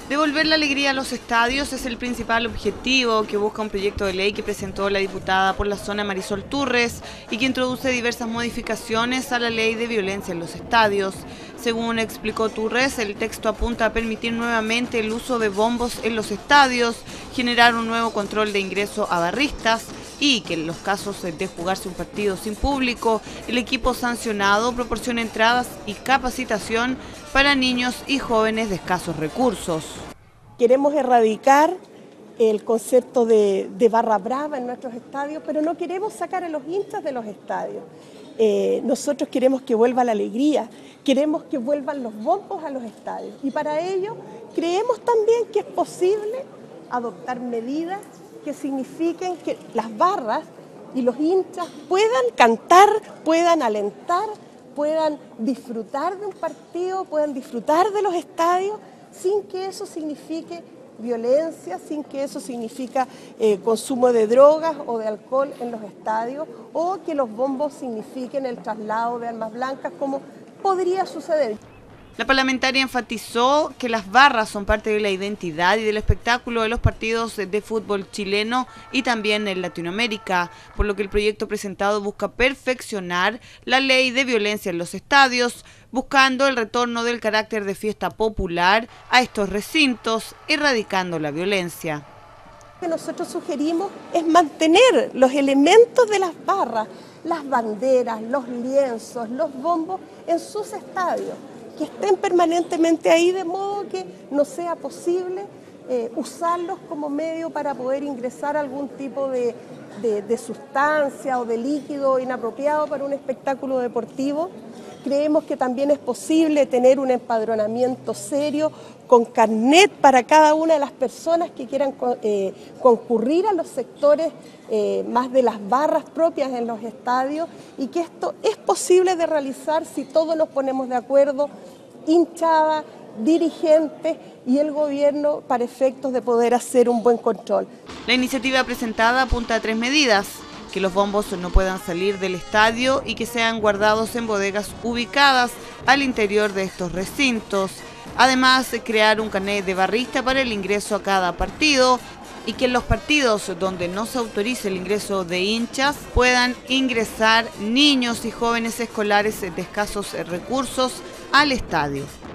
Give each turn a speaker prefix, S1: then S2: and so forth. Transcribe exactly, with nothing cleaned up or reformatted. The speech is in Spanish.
S1: Devolver la alegría a los estadios es el principal objetivo que busca un proyecto de ley que presentó la diputada por la zona Marisol Turres y que introduce diversas modificaciones a la ley de violencia en los estadios. Según explicó Turres, el texto apunta a permitir nuevamente el uso de bombos en los estadios, generar un nuevo control de ingreso a barristas y que en los casos de jugarse un partido sin público, el equipo sancionado proporciona entradas y capacitación para niños y jóvenes de escasos recursos.
S2: Queremos erradicar el concepto de, de barra brava en nuestros estadios, pero no queremos sacar a los hinchas de los estadios. Eh, nosotros queremos que vuelva la alegría, queremos que vuelvan los bombos a los estadios y para ello creemos también que es posible adoptar medidas que signifiquen que las barras y los hinchas puedan cantar, puedan alentar, puedan disfrutar de un partido, puedan disfrutar de los estadios sin que eso signifique violencia, sin que eso signifique eh, consumo de drogas o de alcohol en los estadios o que los bombos signifiquen el traslado de armas blancas como podría suceder.
S1: La parlamentaria enfatizó que las barras son parte de la identidad y del espectáculo de los partidos de fútbol chileno y también en Latinoamérica, por lo que el proyecto presentado busca perfeccionar la ley de violencia en los estadios, buscando el retorno del carácter de fiesta popular a estos recintos, erradicando la violencia.
S2: Lo que nosotros sugerimos es mantener los elementos de las barras, las banderas, los lienzos, los bombos en sus estadios, que estén permanentemente ahí de modo que no sea posible eh, usarlos como medio para poder ingresar algún tipo de, de, de sustancia o de líquido inapropiado para un espectáculo deportivo. Creemos que también es posible tener un empadronamiento serio con carnet para cada una de las personas que quieran eh, concurrir a los sectores eh, más de las barras propias en los estadios y que esto es posible de realizar si todos nos ponemos de acuerdo, hinchada, dirigentes y el gobierno para efectos de poder hacer un buen control.
S1: La iniciativa presentada apunta a tres medidas: que los bombos no puedan salir del estadio y que sean guardados en bodegas ubicadas al interior de estos recintos. Además, crear un carnet de barrista para el ingreso a cada partido y que en los partidos donde no se autorice el ingreso de hinchas puedan ingresar niños y jóvenes escolares de escasos recursos al estadio.